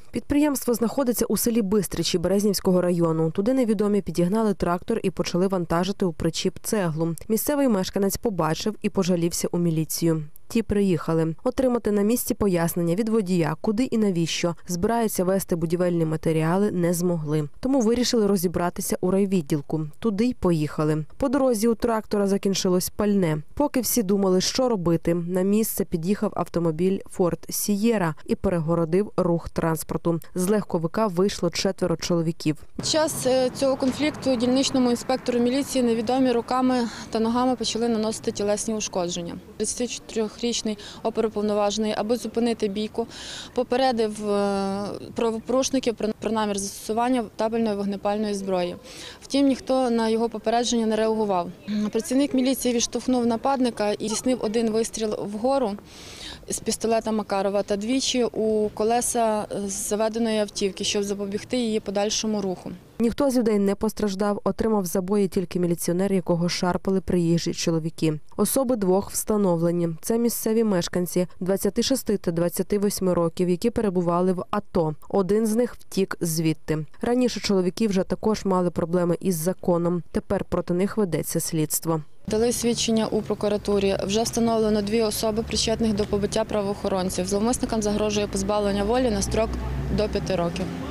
Підприємство знаходиться у селі Бистричі Березнівського району. Туди невідомі підігнали трактор і почали вантажити у причіп цеглу. Місцевий мешканець побачив і пожалівся у міліцію. Ті приїхали. Отримати на місці пояснення від водія, куди і навіщо збираються везти будівельні матеріали, не змогли. Тому вирішили розібратися у райвідділку. Туди й поїхали. По дорозі у трактора закінчилось пальне. Поки всі думали, що робити, на місце під'їхав автомобіль «Форд Сієра» і перегородив рух транспорту. З легковика вийшло 4 чоловіків. Під час цього конфлікту дільничному інспектору міліції невідомі руками та ногами почали наносити тілесні ушкодження. 34-річний оперуповноважений, аби зупинити бійку, попередив правопорушників про намір застосування табельної вогнепальної зброї. Втім, ніхто на його попередження не реагував. Працівник міліції відштовхнув нападника і здійснив один вистріл вгору з пістолета Макарова та двічі у колеса заведеної автівки, щоб запобігти її подальшому руху. Ніхто з людей не постраждав, отримав забої тільки міліціонер, якого шарпали приїжджі чоловіки. Особи двох встановлені. Це місцеві мешканці 26 та 28 років, які перебували в АТО. Один з них втік звідти. Раніше чоловіки вже також мали проблеми із законом. Тепер проти них ведеться слідство. Дали свідчення у прокуратурі. Вже встановлено 2 особи, причетних до побиття правоохоронців. Зловмисникам загрожує позбавлення волі на строк до 5 років.